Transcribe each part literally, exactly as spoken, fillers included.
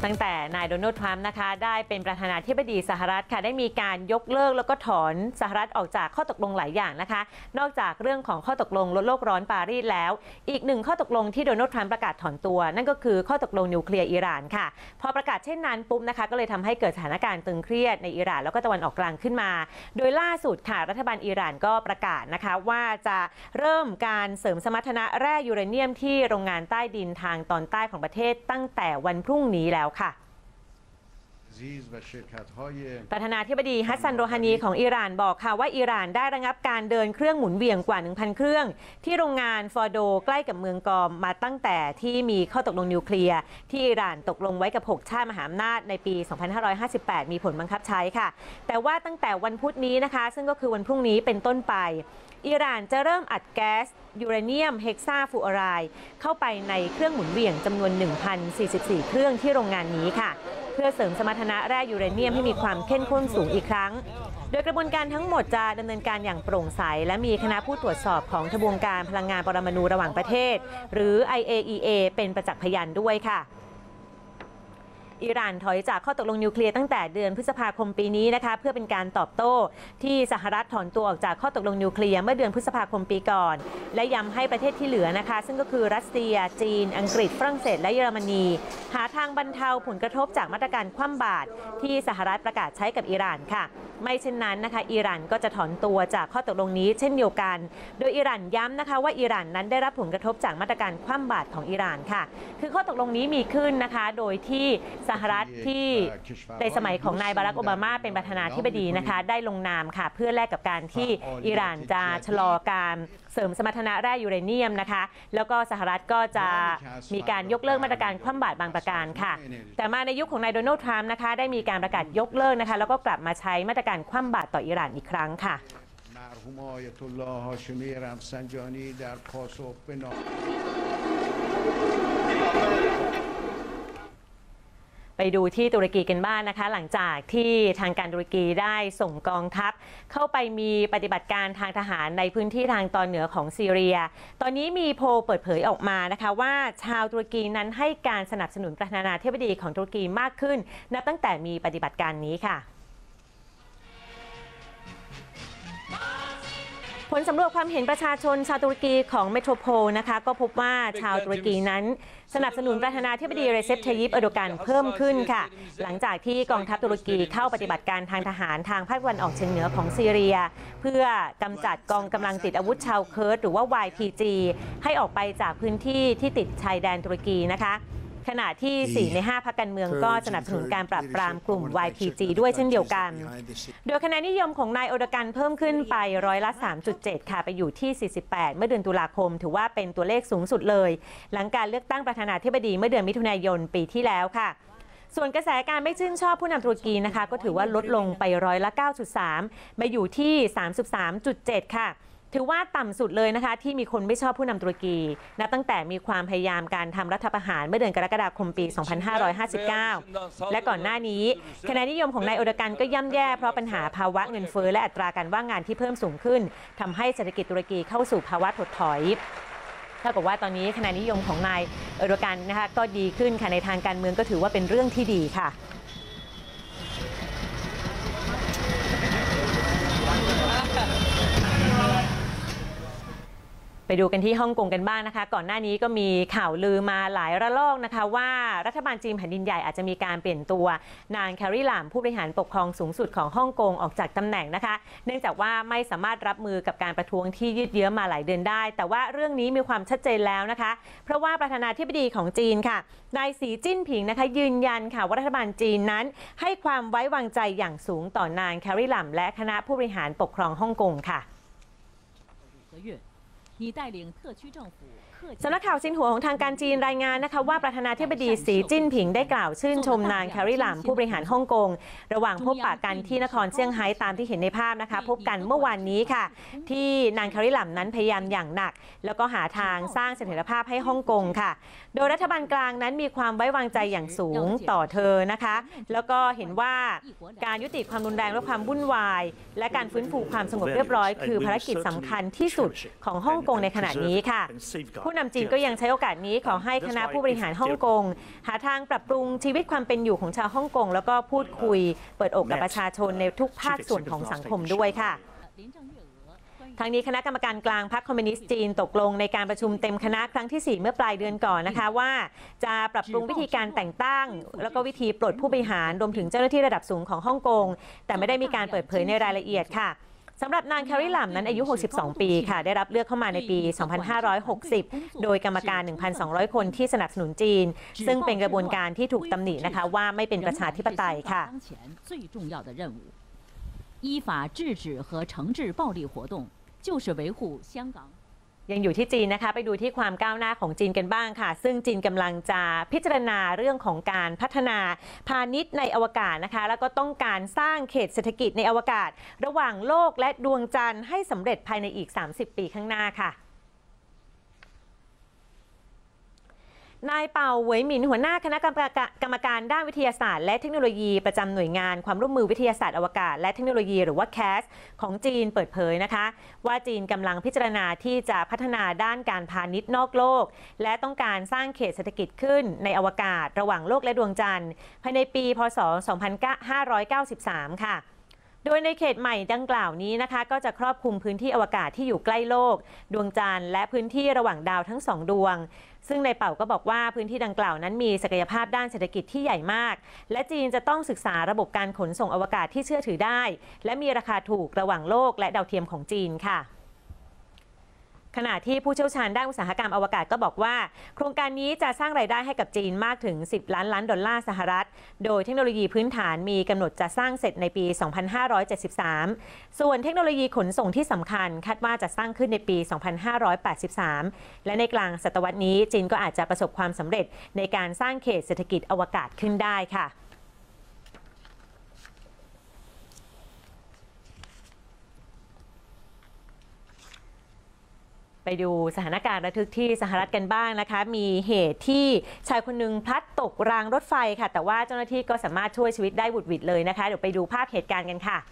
ตั้งแต่นายโดนัลด์ทรัมป์นะคะได้เป็นประธานาธิบดีสหรัฐค่ะได้มีการยกเลิกแล้วก็ถอนสหรัฐออกจากข้อตกลงหลายอย่างนะคะนอกจากเรื่องของข้อตกลงลดโลกร้อนปารีสแล้วอีกหนึ่งข้อตกลงที่โดนัลด์ทรัมป์ประกาศถอนตัวนั่นก็คือข้อตกลงนิวเคลียร์อิหร่านค่ะพอประกาศเช่นนั้นปุ๊บนะคะก็เลยทำให้เกิดสถานการณ์ตึงเครียดในอิหร่านแล้วก็ตะวันออกกลางขึ้นมาโดยล่าสุดค่ะรัฐบาลอิหร่านก็ประกาศนะคะว่าจะเริ่มการเสริมสมรรถนะแร่ยูเรเนียมที่โรงงานใต้ดินทางตอนใต้ของประเทศตั้งแต่วันพรุ่งนี้แล้วค่ะประธานาธิบดีฮัสซัน โรฮานีของอิหร่านบอกค่ะว่าอิหร่านได้ระงับการเดินเครื่องหมุนเวียงกว่า หนึ่งพัน เครื่องที่โรงงานฟอร์โดใกล้กับเมืองกอมมาตั้งแต่ที่มีข้อตกลงนิวเคลียร์ที่อิหร่านตกลงไว้กับหกชาติมหาอำนาจในปี สองพันห้าร้อยห้าสิบแปด มีผลบังคับใช้ค่ะแต่ว่าตั้งแต่วันพุธนี้นะคะซึ่งก็คือวันพรุ่งนี้เป็นต้นไปอิหร่านจะเริ่มอัดแก๊สยูเรเนียมเฮกซาฟูออไรด์เข้าไปในเครื่องหมุนเวียงจำนวน หนึ่งพันสี่สิบสี่ เครื่องที่โรงงานนี้ค่ะเพื่อเสริมสมรรถนะแร่ยูเรเนียมให้มีความเข้มข้นสูงอีกครั้งโดยกระบวนการทั้งหมดจะดำเนินการอย่างโปร่งใสและมีคณะผู้ตรวจสอบของทบวงการพลังงานปรมาณูระหว่างประเทศหรือ ไอ เอ อี เอ เป็นประจักษ์พยานด้วยค่ะอิหร่านถอยจากข้อตกลงนิวเคลียร์ตั้งแต่เดือนพฤษภาคมปีนี้นะคะเพื่อเป็นการตอบโต้ที่สหรัฐถอนตัวออกจากข้อตกลงนิวเคลียร์เมื่อเดือนพฤษภาคมปีก่อนและย้ำให้ประเทศที่เหลือนะคะซึ่งก็คือรัสเซียจีนอังกฤษฝรั่งเศสและเยอรมนีหาทางบรรเทาผลกระทบจากมาตรการคว่ำบาตรที่สหรัฐประกาศใช้กับอิหร่านค่ะไม่เช่นนั้นนะคะอิหร่านก็จะถอนตัวจากข้อตกลงนี้เช่นเดียวกันโดยอิหร่านย้ำนะคะว่าอิหร่านนั้นได้รับผลกระทบจากมาตรการคว่ำบาตรของอิหร่านค่ะคือข้อตกลงนี้มีขึ้นนะคะโดยที่สหรัฐที่ในสมัยของนายบารักโอบามาเป็นประธานาธิบดีนะคะได้ลงนามค่ะเพื่อแลกกับการที่อิหร่านจะชะลอการเสริมสมรรถนะแร่ยูเรเนียมนะคะแล้วก็สหรัฐก็จะมีการยกเลิกมาตรการคว่ำบาตรบางประการค่ะแต่มาในยุคของนายโดนัลด์ทรัมป์นะคะได้มีการประกาศยกเลิกนะคะแล้วก็กลับมาใช้มาตรการคว่ำบาตรต่ออิหร่านอีกครั้งค่ะไปดูที่ตุรกีกันบ้างนะคะหลังจากที่ทางการตุรกีได้ส่งกองทัพเข้าไปมีปฏิบัติการทางทหารในพื้นที่ทางตอนเหนือของซีเรียตอนนี้มีโพลเปิดเผยออกมานะคะว่าชาวตุรกีนั้นให้การสนับสนุนประธานาธิบดีของตุรกีมากขึ้นนับตั้งแต่มีปฏิบัติการนี้ค่ะผลสำรวจความเห็นประชาชนชาวตุรกีของเมโทรโพลนะคะก็พบว่าชาวตุรกีนั้นสนับสนุนประธานาธิบดีเรเซป ไทยิป เออร์โดกันเพิ่มขึ้นค่ะหลังจากที่กองทัพตุรกีเข้าปฏิบัติการทางทหารทางภาคตะวันออกเฉียงเหนือของซีเรียเพื่อกำจัดกองกำลังติดอาวุธชาวเคิร์ดหรือว่า วาย พี จี ให้ออกไปจากพื้นที่ที่ติดชายแดนตุรกีนะคะขณะที่สี่ในห้าพรรคการเมืองก็สนับสนุนการปราบปรามกลุ่ม วาย พี จี ด้วยเช่นเดียวกันโดยคะแนนนิยมของนายโอร์โดกันเพิ่มขึ้นไปร้อยละ สามจุดเจ็ด ค่ะไปอยู่ที่สี่สิบแปดเมื่อเดือนตุลาคมถือว่าเป็นตัวเลขสูงสุดเลยหลังการเลือกตั้งประธานาธิบดีเมื่อเดือนมิถุนายนปีที่แล้วค่ะส่วนกระแสการไม่ชื่นชอบผู้นำตุรกีนะคะก็ถือว่าลดลงไปร้อยละ เก้าจุดสาม มาอยู่ที่ สามสิบสามจุดเจ็ด ค่ะถือว่าต่ำสุดเลยนะคะที่มีคนไม่ชอบผู้นำตุรกีนับตั้งแต่มีความพยายามการทำรัฐประหารเมื่อเดือนกรกฎาคมปี สองพันห้าร้อยห้าสิบเก้า และก่อนหน้านี้คะแนนนิยมของนายโอร์โดกันก็ย่ำแย่เพราะปัญหาภาวะเงินเฟ้อและอัตราการว่างงานที่เพิ่มสูงขึ้นทำให้เศรษฐกิจตุรกีเข้าสู่ภาวะถดถอยเท่ากับว่าตอนนี้คะแนนนิยมของนายโอร์โดกันนะคะก็ดีขึ้นค่ะในทางการเมืองก็ถือว่าเป็นเรื่องที่ดีค่ะไปดูกันที่ฮ่องกงกันบ้างนะคะก่อนหน้านี้ก็มีข่าวลือมาหลายระลอกนะคะว่ารัฐบาลจีนแผ่นดินใหญ่อาจจะมีการเปลี่ยนตัวนางแคร์รีหลามผู้บริหารปกครองสูงสุดของฮ่องกงออกจากตำแหน่งนะคะเนื่องจากว่าไม่สามารถรับมือกับการประท้วงที่ยืดเยื้อมาหลายเดือนได้แต่ว่าเรื่องนี้มีความชัดเจนแล้วนะคะเพราะว่าประธานาธิบดีของจีนค่ะนายสีจิ้นผิงนะคะยืนยันค่ะว่ารัฐบาลจีนนั้นให้ความไว้วางใจอย่างสูงต่อนางแคร์รีหลามและคณะผู้บริหารปกครองฮ่องกงค่ะสำนักข่าวซินหัวของทางการจีนรายงานนะคะว่าประธานาธิบดีสีจิ้นผิงได้กล่าวชื่นชมนางแคร์รีหลามผู้บริหารฮ่องกงระหว่างพบปะกันที่นครเซี่ยงไฮ้ตามที่เห็นในภาพนะคะพบกันเมื่อวานนี้ค่ะที่นางแคร์รีหลามนั้นพยายามอย่างหนักแล้วก็หาทางสร้างเสถียรภาพให้ฮ่องกงค่ะโดยรัฐบาลกลางนั้นมีความไว้วางใจอย่างสูงต่อเธอนะคะแล้วก็เห็นว่าการยุติความรุนแรงและความวุ่นวายและการฟื้นฟูความสงบเรียบร้อยคือภารกิจสำคัญที่สุดของฮ่องกงในขณะนี้ค่ะผู้นำจีนก็ยังใช้โอกาสนี้ขอให้คณะผู้บริหารฮ่องกงหาทางปรับปรุงชีวิตความเป็นอยู่ของชาวฮ่องกงแล้วก็พูดคุยเปิดอกกับประชาชนในทุกภาคส่วนของสังคมด้วยค่ะทางนี้คณะกรรมการกลางพรรคคอมมิวนิสต์จีนตกลงในการประชุมเต็มคณะครั้งที่สี่เมื่อปลายเดือนก่อนนะคะว่าจะปรับปรุงวิธีการแต่งตั้งแล้วก็วิธีปลดผู้บริหารรวมถึงเจ้าหน้าที่ระดับสูงของฮ่องกงแต่ไม่ได้มีการเปิดเผยในรายละเอียดค่ะสำหรับนางแคร์รีลัมนั้นอายุหกสิบสองปีค่ะได้รับเลือกเข้ามาในปีสองพันห้าร้อยหกสิบโดยกรรมการ หนึ่งพันสองร้อย คนที่สนับสนุนจีนซึ่งเป็นกระบวนการที่ถูกตำหนินะคะว่าไม่เป็นประชาธิปไตยค่ะ依法制止和惩治暴力活动就是维护香港ยังอยู่ที่จีนนะคะไปดูที่ความก้าวหน้าของจีนกันบ้างค่ะซึ่งจีนกำลังจะพิจารณาเรื่องของการพัฒนาพาณิชย์ในอวกาศนะคะแล้วก็ต้องการสร้างเขตเศรษฐกิจในอวกาศระหว่างโลกและดวงจันทร์ให้สำเร็จภายในอีกสามสิบปีข้างหน้าค่ะนายเป่าเหวยหมินหัวหน้าคณะกรรมการด้านวิทยาศาสตร์และเทคโนโลยีประจำหน่วยงานความร่วมมือวิทยาศาสตร์อวกาศและเทคโนโลยีหรือว่า แคส ของจีนเปิดเผยนะคะว่าจีนกำลังพิจารณาที่จะพัฒนาด้านการพาณิชย์นอกโลกและต้องการสร้างเขตเศรษฐกิจขึ้นในอวกาศระหว่างโลกและดวงจันทร์ภายในปีพ.ศ. สองพันห้าร้อยเก้าสิบสามค่ะโดยในเขตใหม่ดังกล่าวนี้นะคะก็จะครอบคลุมพื้นที่อวกาศที่อยู่ใกล้โลกดวงจันทร์และพื้นที่ระหว่างดาวทั้งสองดวงซึ่งในเป่าก็บอกว่าพื้นที่ดังกล่าวนั้นมีศักยภาพด้านเศรษฐกิจที่ใหญ่มากและจีนจะต้องศึกษาระบบการขนส่งอวกาศที่เชื่อถือได้และมีราคาถูกระหว่างโลกและดาวเทียมของจีนค่ะขณะที่ผู้เชี่ยวชาญด้านอุตสาหกรรมอวกาศก็บอกว่าโครงการนี้จะสร้างรายได้ให้กับจีนมากถึงสิบล้านล้านดอลลาร์สหรัฐโดยเทคโนโลยีพื้นฐานมีกำหนดจะสร้างเสร็จในปีสองพันห้าร้อยเจ็ดสิบสามส่วนเทคโนโลยีขนส่งที่สำคัญคาดว่าจะสร้างขึ้นในปีสองพันห้าร้อยแปดสิบสามและในกลางศตวรรษนี้จีนก็อาจจะประสบความสำเร็จในการสร้างเขตเศรษฐกิจอวกาศขึ้นได้ค่ะไปดูสถานการณ์ระทึกที่สหรัฐกันบ้างนะคะมีเหตุที่ชายคนหนึ่งพลัดตกรางรถไฟค่ะแต่ว่าเจ้าหน้าที่ก็สามารถช่วยชีวิตได้บุดหวิดเลยนะคะเดี๋ยวไปดูภาพเหตุการณ์กันค่ะ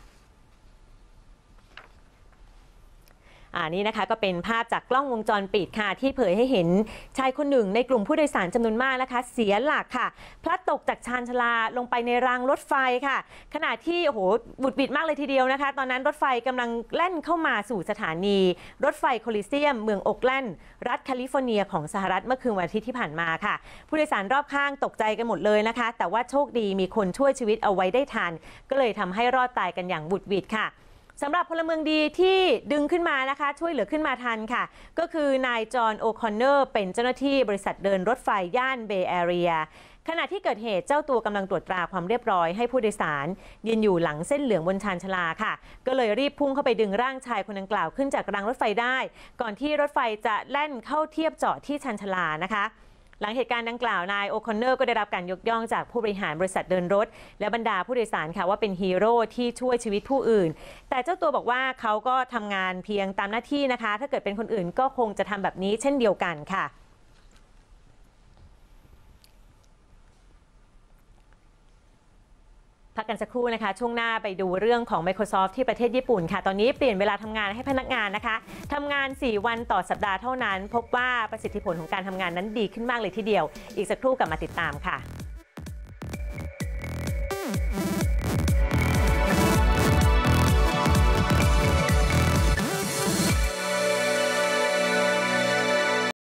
อ่านี่นะคะก็เป็นภาพจากกล้องวงจรปิดค่ะที่เผยให้เห็นชายคนหนึ่งในกลุ่มผู้โดยสารจำนวนมากนะคะเสียหลักค่ะพลัดตกจากชานชาลาลงไปในรางรถไฟค่ะขณะที่โอ้โหบุดบิดมากเลยทีเดียวนะคะตอนนั้นรถไฟกำลังแล่นเข้ามาสู่สถานีรถไฟโคลิเซียมเมืองโอ๊กแลนด์รัฐแคลิฟอร์เนียของสหรัฐเมื่อคืนวันอาทิตย์ที่ผ่านมาค่ะผู้โดยสารรอบข้างตกใจกันหมดเลยนะคะแต่ว่าโชคดีมีคนช่วยชีวิตเอาไว้ได้ทันก็เลยทำให้รอดตายกันอย่างบุดบิดค่ะสำหรับพลเมืองดีที่ดึงขึ้นมานะคะช่วยเหลือขึ้นมาทันค่ะก็คือนายจอห์นโอคอนเนอร์เป็นเจ้าหน้าที่บริษัทเดินรถไฟย่านเบย์แอเรียขณะที่เกิดเหตุเจ้าตัวกำลังตรวจตราความเรียบร้อยให้ผู้โดยสารยืนอยู่หลังเส้นเหลืองบนชานชาลาค่ะก็เลยรีบพุ่งเข้าไปดึงร่างชายคนดังกล่าวขึ้นจากรางรถไฟได้ก่อนที่รถไฟจะแล่นเข้าเทียบจอดที่ชานชาลานะคะหลังเหตุการณ์ดังกล่าวนายโอคอนเนอร์ก็ได้รับการยกย่องจากผู้บริหารบริษัทเดินรถและบรรดาผู้โดยสารค่ะว่าเป็นฮีโร่ที่ช่วยชีวิตผู้อื่นแต่เจ้าตัวบอกว่าเขาก็ทำงานเพียงตามหน้าที่นะคะถ้าเกิดเป็นคนอื่นก็คงจะทำแบบนี้เช่นเดียวกันค่ะพักกันสักครู่นะคะช่วงหน้าไปดูเรื่องของ Microsoft ที่ประเทศญี่ปุ่นค่ะตอนนี้เปลี่ยนเวลาทำงานให้พนักงานนะคะทำงานสี่วันต่อสัปดาห์เท่านั้นพบว่าประสิทธิผลของการทำงานนั้นดีขึ้นมากเลยทีเดียวอีกสักครู่กลับมาติดตามค่ะ